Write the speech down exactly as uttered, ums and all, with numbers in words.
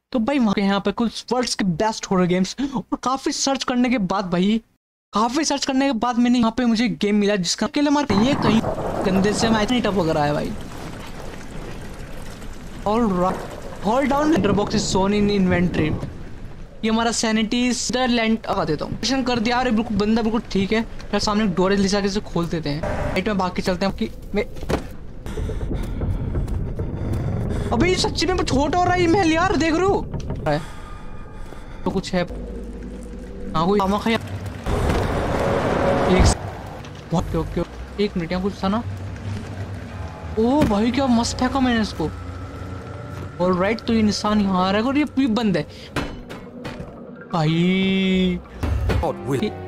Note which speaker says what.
Speaker 1: तो भाई वहाँ यहाँ पे कुछ वर्ल्ड्स के बेस्ट हॉरर गेम्स, और काफी सर्च करने के बाद भाई काफी सर्च करने के बाद मैंने यहाँ पे मुझे गेम मिला जिसका अकेले मार ये कहीं गंदे से मैं इतनी टफ वगैरह है भाई। All right, hold down letter box is shown in inventory. ये हमारा सैनिटी लैंड लगा देता हूँ। मिशन कर दिया यार, बिल्कुल बंदा बिल्कुल ठीक है। फिर सामने डोर है, लिसा के से खोल देते हैं। राइट में बाकी चलते हैं कि मैं अबे सच्ची में छोटा हो रहा है महल यार, देख रू तो कुछ है। हाँ कोई एक ओके एक मिनट यहाँ कुछ था ना। ओ भाई क्या मस्त फेंका मैंने इसको। और राइट तो ये निशान यहाँ आ रहा है और ये बंद है भाई।